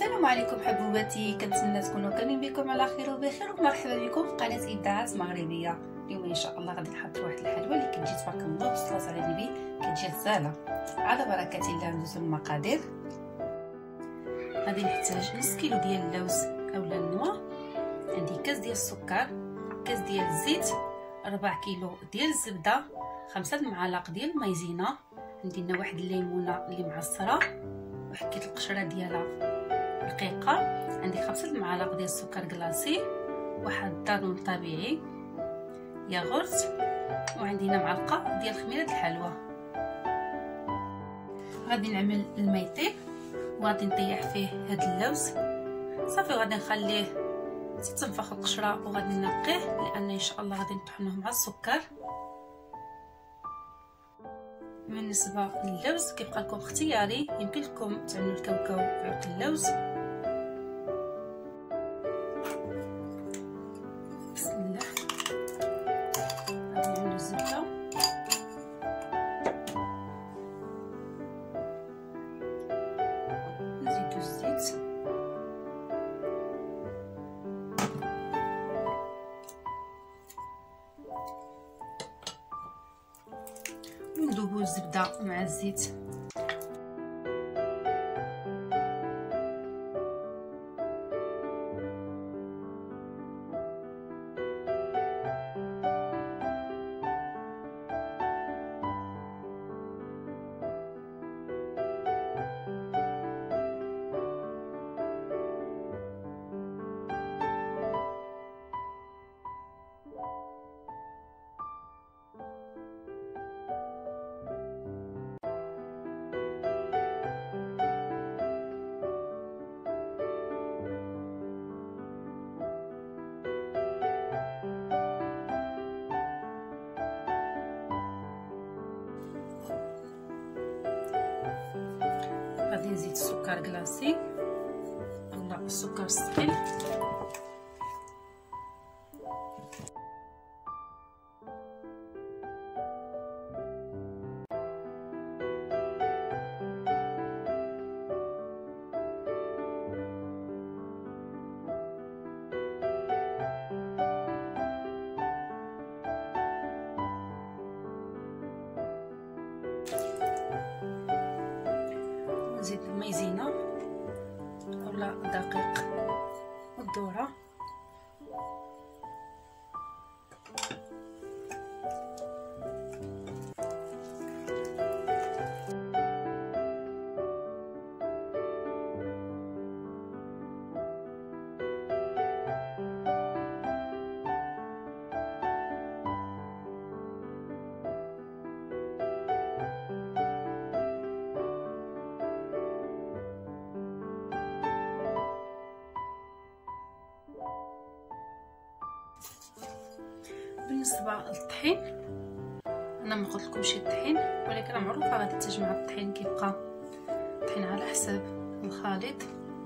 السلام عليكم حبوباتي، كنتمنى تكونوا كاملين بكم على خير وبخير، ومرحبا بكم في قناه ابداعات مغربيه. اليوم ان شاء الله غادي نحضر واحد الحلوه اللي كتجي تبارك الله بالصلاه على النبي، كتجي سهله. على بركه الله ندوزو المقادير. غادي نحتاج نص كيلو ديال اللوز اولا النوا، عندي كاس ديال السكر، كاس ديال الزيت، 4 كيلو ديال الزبده، 5 معالق ديال المايزينا، عندي هنا واحد الليمونه اللي معصره وحكيت القشره ديالها رقيقه، عندي 5 معالق ديال السكر كلاصي، واحد الدانون طبيعي، ياغورت، وعندي هنا معلقه ديال خميره الحلوى. غادي نعمل الماء يطيب وغادي نطيح فيه هاد اللوز صافي، غادي نخليه تتنفخ القشره وغادي نقيه، لان ان شاء الله غادي نطحنوه مع السكر. بالنسبه للوز كيبقى لكم اختياري، يمكن لكم تعملوا الكاوكاو في عود اللوز. بسم الله، غادي نعملوا الزبده، نزيدوا الزيت، وندوبوا الزبده مع الزيت. غادي نزيد السكر كلاصي اولا السكر الثقيل، نزيد المايزينا اولا الدقيق والذره، بالنسبه للطحين انا ما قلتلكمش الطحين، ولكن معروفه غادي تجمع الطحين، كيبقى الطحين على حساب الخليط.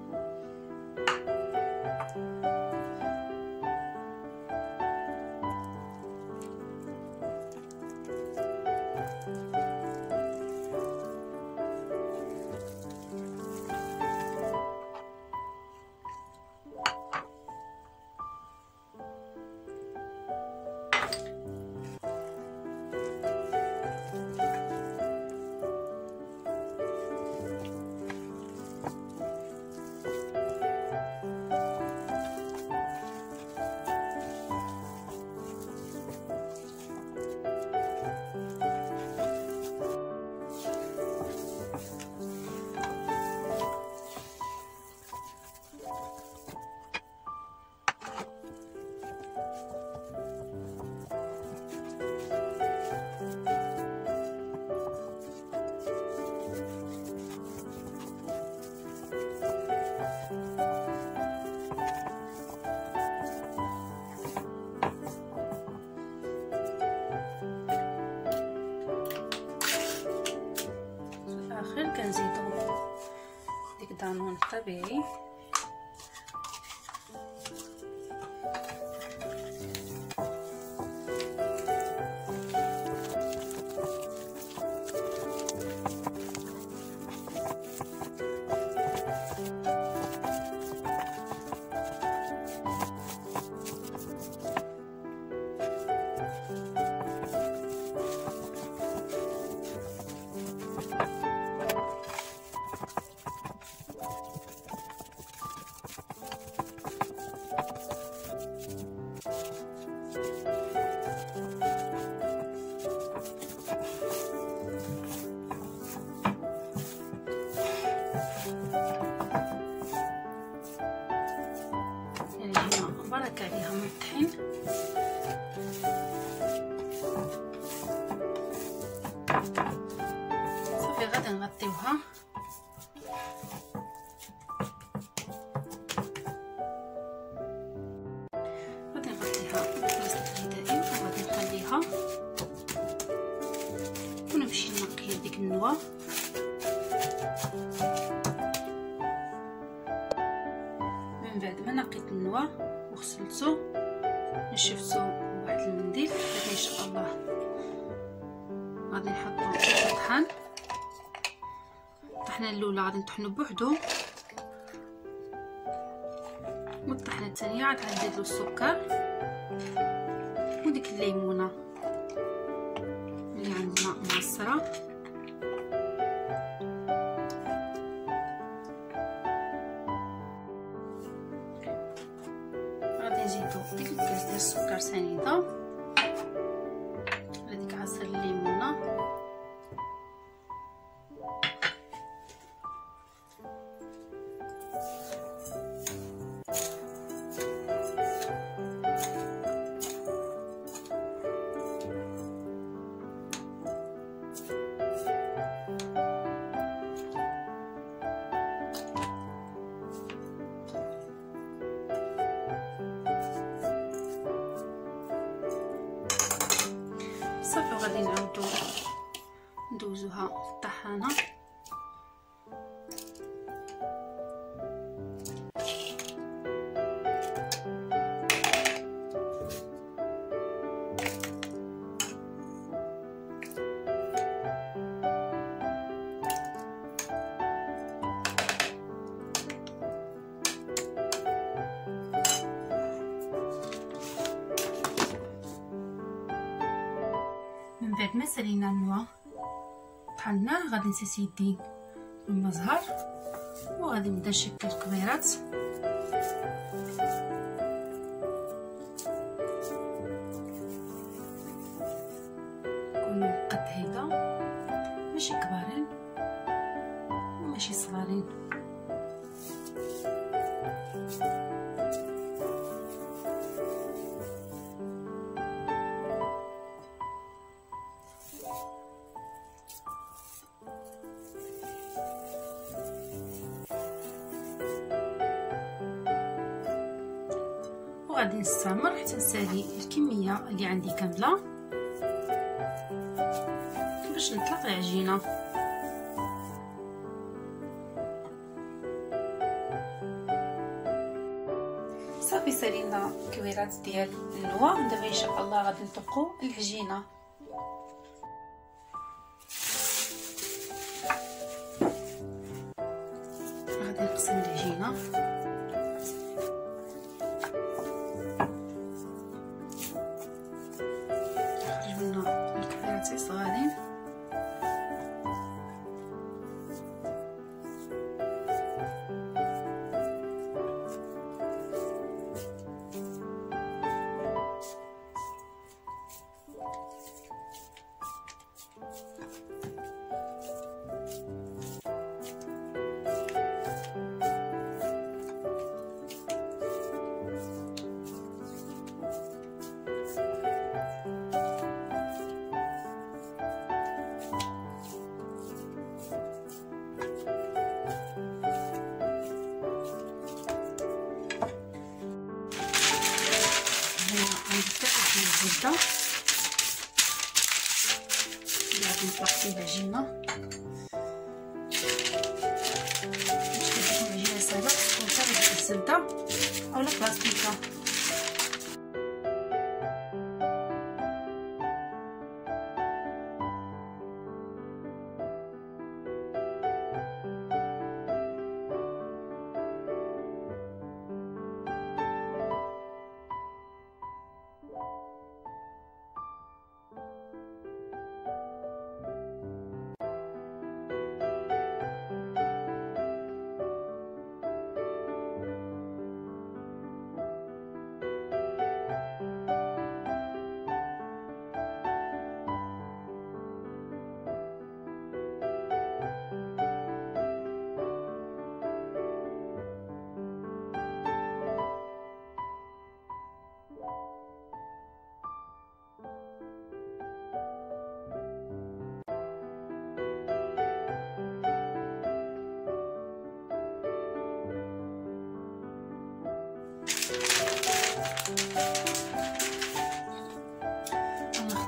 كنزيدو ديك الدانون الطبيعي، العجينة برك عليها من الطحين. صافي غادي نغطيوها. غادي نغطيها بلاصتها الغذائي وغادي نخليها ونمشي نقي ديك النوا. من بعد ما نقيت النوا وغسلته نشفتو بواحد المنديل، هذا ان شاء الله غادي نحطو في الطحان. الطحنه الاولى غادي نطحنو بوحدو، والطحنه الثانيه عاد غنزيدلو السكر وديك الليمونه اللي عندنا معصره. غادي نزيدو ديك الكاس ديال السكر سنيده على ديك عصير الليمونه. صافي غادي نعاودو ندوزوها في الطحانه. من بعد ما سالينا النوا طحناه غادي نسيس يدي بالمزهر وغادي نبدا نشكل كبيرات. يكونوا قد هيدا، ماشي كبارين وماشي صغارين. وغادي نستمر حتى نسالي الكميه اللي عندي كامله باش نطلق العجينه. صافي سالينا الكويرات ديال النوا. دابا ان شاء الله غادي نطبقوا العجينه. غادي نقسم العجينه صغارين. الزبده اللي غادي نطلق فيه العجينه. باش كتكون العجينه ساهله تكون حتى الزبده اولا بلاستيكه.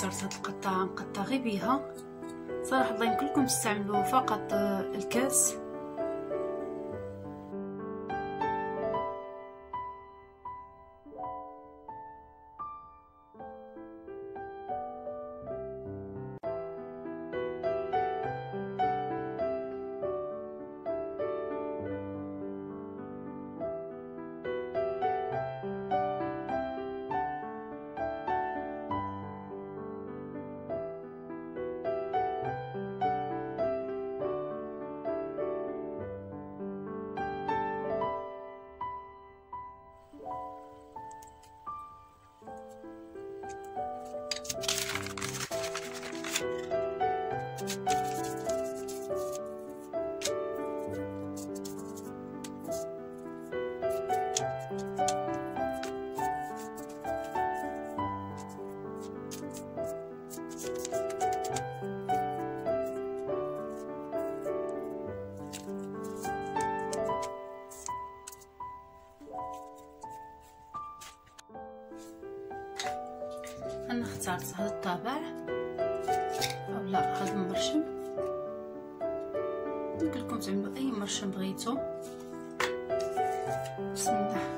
اخترت هاد القطعه نقطع غير بيها. صراحه الله يمكن لكم تستعملوا فقط الكاس. انا اخترت هذا الطابع اولا هذا المرشم. يمكن لكم تعملوا اي مرشم بغيتو. بسم الله.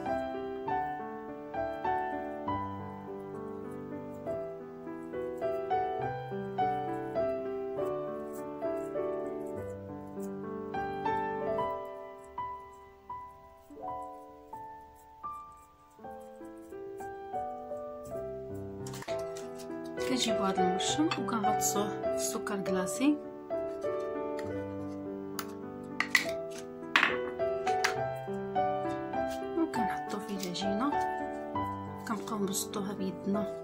كنجيبو هذا المرشم وكنغطسوه في السكر كلاصي وكنحطوه في العجينه. كنبقاو نبسطوها بيدنا.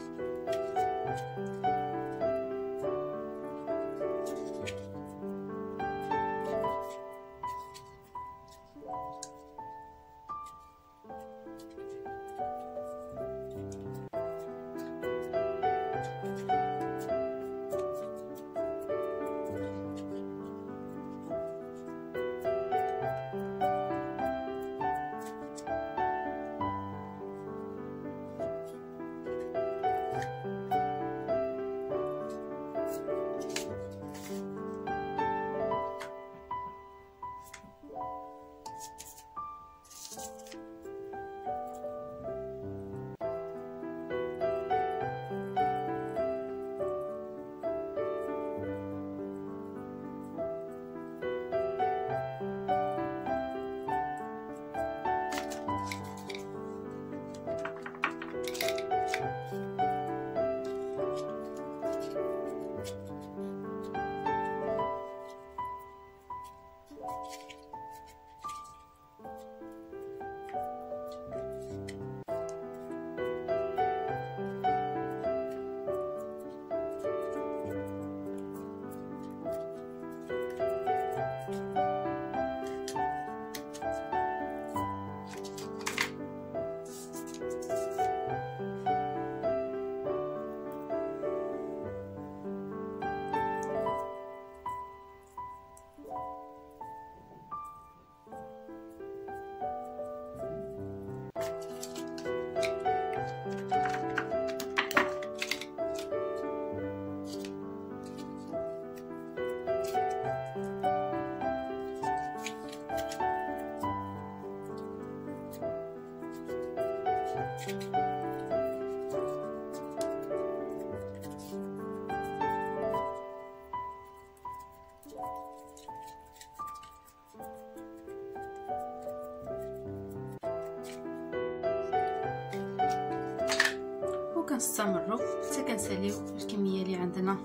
وكنستمروا حتى كنساليو الكميه اللي عندنا.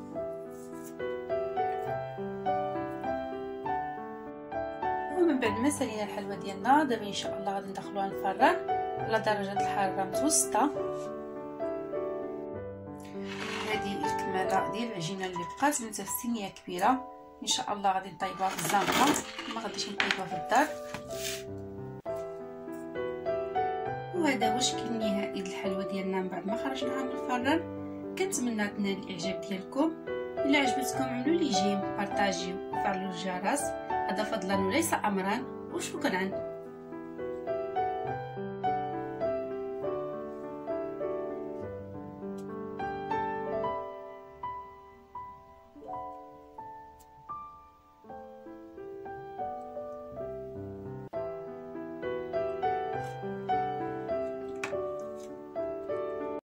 ومن بعد ما سالينا الحلوه ديالنا دابا ان شاء الله غادي ندخلوها الفران على درجه الحراره متوسطه. هذه الكماله ديال العجينه اللي بقات من تفسينيه كبيره ان شاء الله غادي نطيبوها في الزنقه، ما غاديش نطيبوها في الدار. وهذا هو الشكل النهائي للحلوه ديالنا من بعد ما خرجناها من الفران. كنتمنى تنال الاعجاب ديالكم. الا عجبتكم عملوا لي جيم، بارطاجيو وفعلوا الجرس، هذا فضلا وليس امرا. وشكرا.